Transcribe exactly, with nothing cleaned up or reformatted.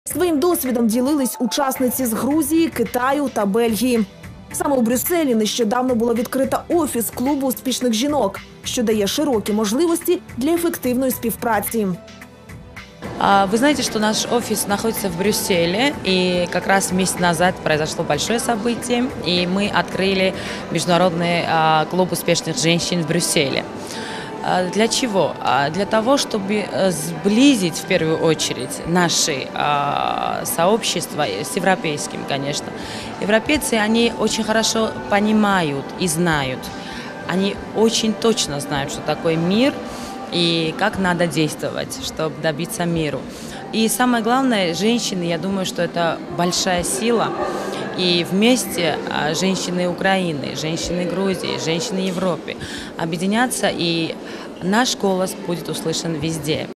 Своїм досвідом ділились учасниці з Грузії, Китаю та Бельгії. Саме у Брюсселі нещодавно було відкрито офіс клубу успішних жінок, що дає широкі можливості для ефективної співпраці. Вы знаете, что наш офис находится в Брюсселе, и как раз месяц назад произошло большое событие, и мы открыли международный клуб успешных женщин в Брюсселе. Для чего? Для того, чтобы сблизить в первую очередь наши сообщества с европейским, конечно. Европейцы, они очень хорошо понимают и знают, они очень точно знают, что такое мир и как надо действовать, чтобы добиться миру. И самое главное, женщины, я думаю, что это большая сила. И вместе женщины Украины, женщины Грузии, женщины Европы объединятся, и наш голос будет услышан везде.